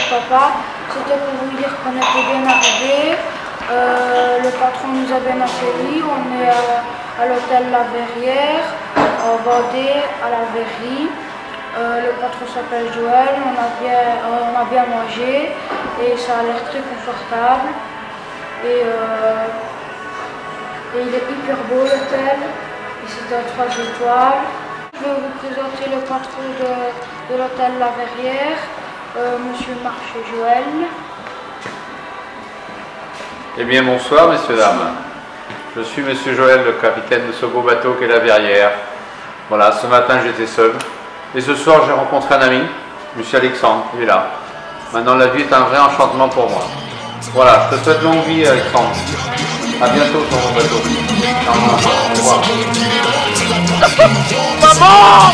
papa. C'était pour vous dire qu'on était bien arrivés. Le patron nous a bien accueillis. On est à l'hôtel La Verrière, en Vendée, à La Verrie. Le patron s'appelle Joël. On a bien mangé et ça a l'air très confortable. Et il est hyper beau l'hôtel. C'est un 3 étoiles. Je vais vous présenter le patron de l'hôtel La Verrière, monsieur Marc Joël. Eh bien bonsoir messieurs, dames. Je suis monsieur Joël, le capitaine de ce beau bateau qu'est La Verrière. Voilà, ce matin j'étais seul. Et ce soir j'ai rencontré un ami, monsieur Alexandre, il est là. Maintenant la vie est un vrai enchantement pour moi. Voilà, je te souhaite longue vie Alexandre. A bientôt sur mon bateau. Au revoir. Maman!